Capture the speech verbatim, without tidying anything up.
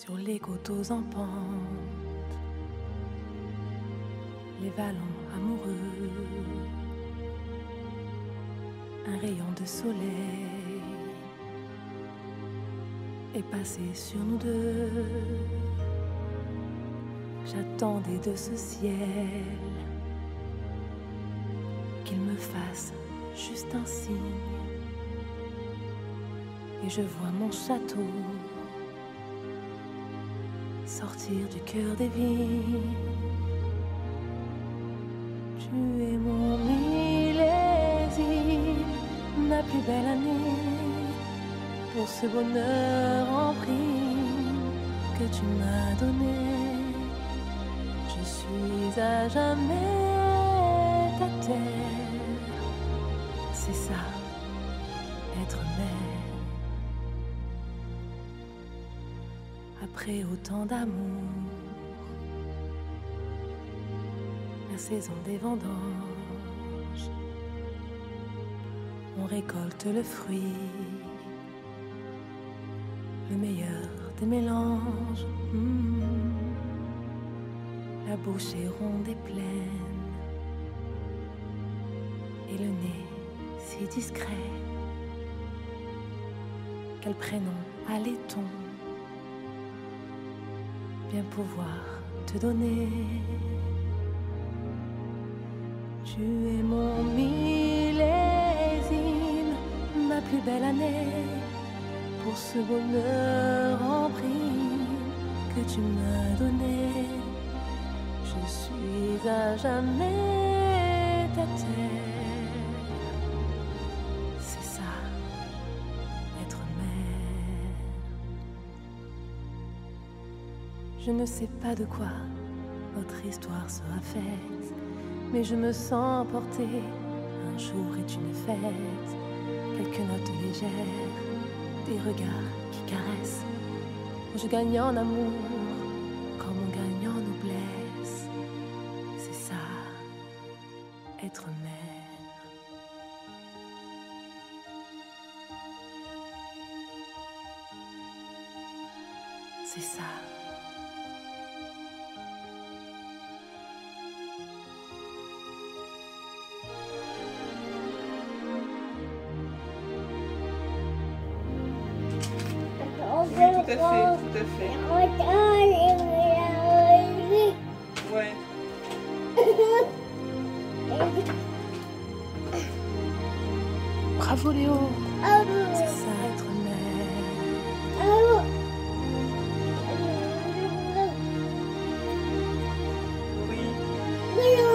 sur les coteaux en pente, les vallons amoureux, un rayon de soleil est passé sur nous deux. J'attendais de ce ciel qu'il me fasse juste un signe, et je vois mon château sortir du cœur des vignes. Tu es mon millésime, ma plus belle année, pour ce bonheur en prime que tu m'as donné. Je suis à jamais ta terre, c'est ça, être mère. Après autant d'amour, la saison des vendanges, on récolte le fruit, le meilleur des mélanges. Mmh. La bouche est ronde et pleine, et le nez si discret. Quel prénom allait-on bien pouvoir te donner? Tu es mon millésime, ma plus belle année, pour ce bonheur en prime que tu m'as donné. Je suis à jamais ta terre, c'est ça, être mère. Je ne sais pas de quoi notre histoire sera faite, mais je me sens porter. Un jour est une fête, quelques notes légères, des regards qui caressent, où je gagne en amour comme on gagne en noblesse. C'est ça, être mère. C'est ça. Oui, tout à fait, tout à fait. Ouais. Bravo Léo, c'est ça être mère. Oui.